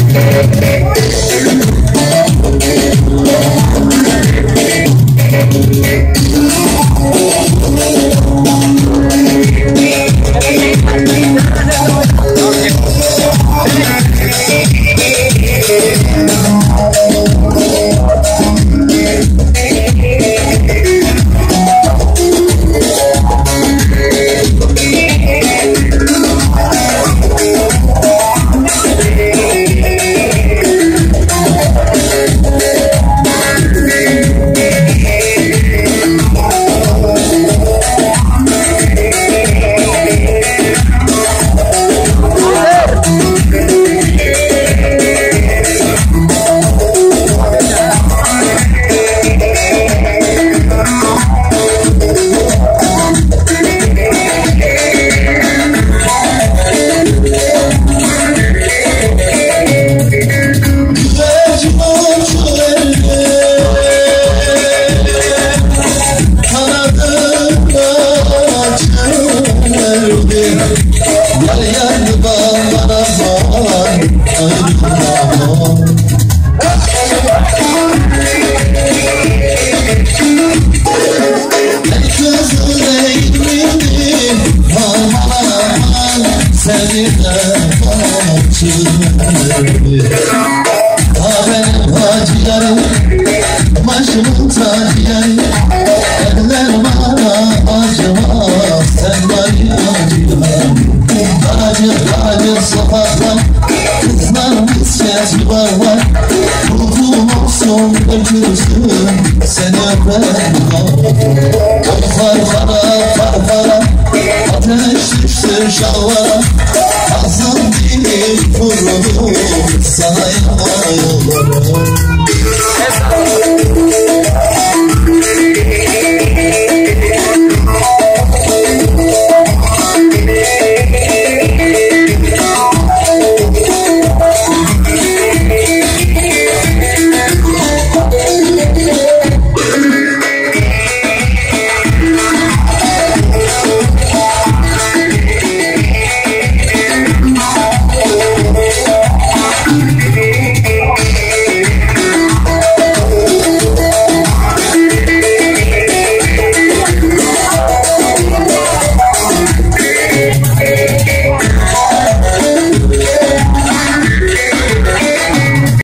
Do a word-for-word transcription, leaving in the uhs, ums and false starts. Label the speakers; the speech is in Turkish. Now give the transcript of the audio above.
Speaker 1: Ha benim hacilerim, başımın tacıları, eller bana acımaz, sen bana acılar. Acı acı sokaklar, kızlarımız sesi var var, ruhum olsun öpürsün, seni öper. Farfara farfara, ateş düştü şalvara, ağzım değil vurdum sana yanıyorum.